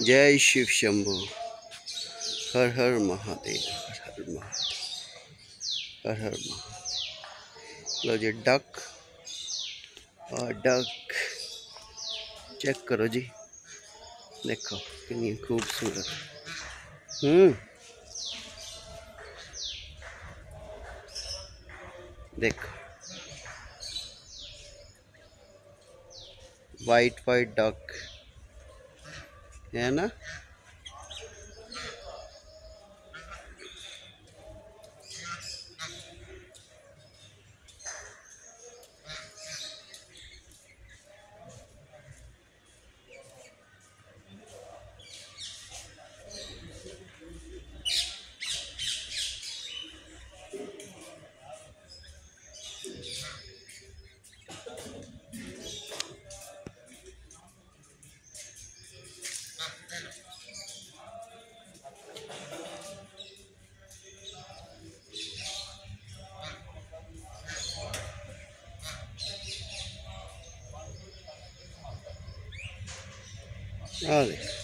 जय शिव शंभू। हर हर महादेव, हर हर महादेव, हर हर महादेव। लो जी डक, और डक चेक करो जी, देखो कितनी खूबसूरत। देखो वाइट वाइट डक है ना। आ देख